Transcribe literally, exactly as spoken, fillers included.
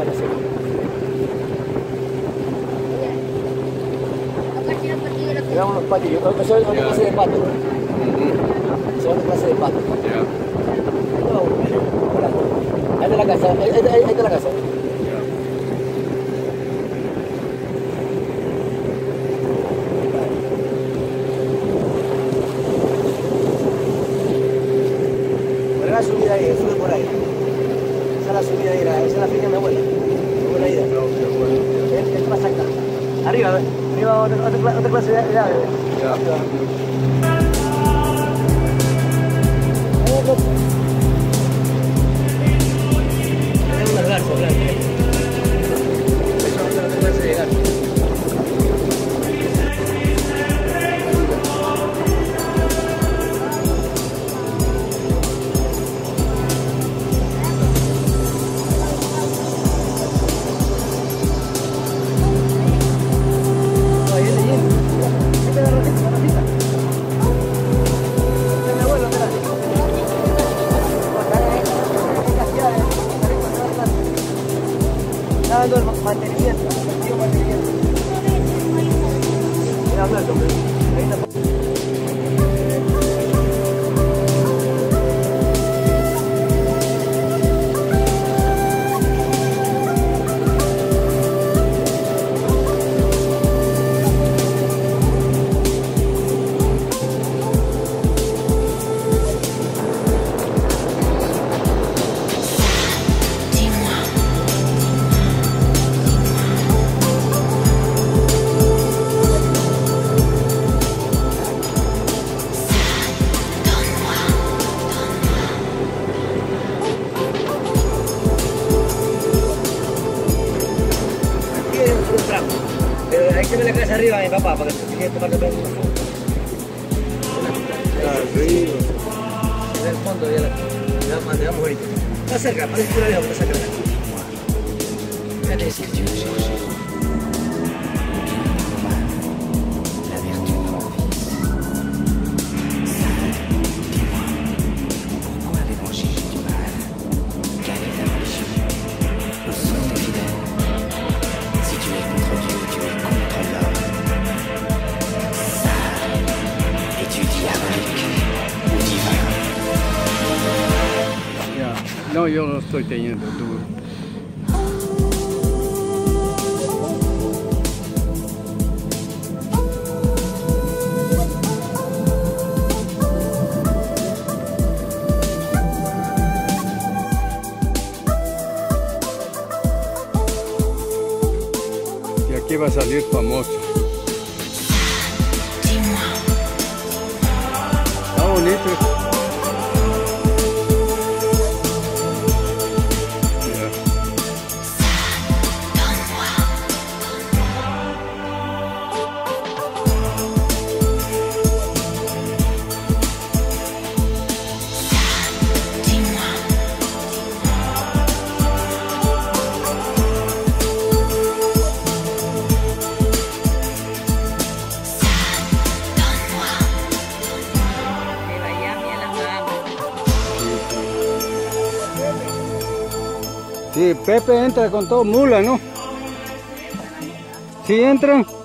bueno, sí. Llevamos unos patillos, eso es otra clase de pato. Eso es otra clase de pato. Ahí está la casa, ahí está, ahí está la casa. Por la subida ahí, sube por ahí. Esa es la subida ahí, esa es la finca de mi abuela. Muy buena idea. ¿Qué pasa acá? Arriba, arriba otra, otra, otra clase de ave. Ya. Tenemos unas garzas blancas. Esa es otra clase de garzas. Dando el mantenimiento, el mantenimiento. Mira, Alberto, ahí está. Pero hay que ver la casa arriba a mi papá para que se quede tomando todo el mundo. Arriba. En el fondo ya la mandamos ahorita. Está cerca, parece que lo veo, pero está cerca. Fíjate eso. No, yo lo estoy teniendo duro. Y aquí va a salir famoso. Está bonito. Sí, Pepe entra con todo mula, ¿no? ¿Sí entran?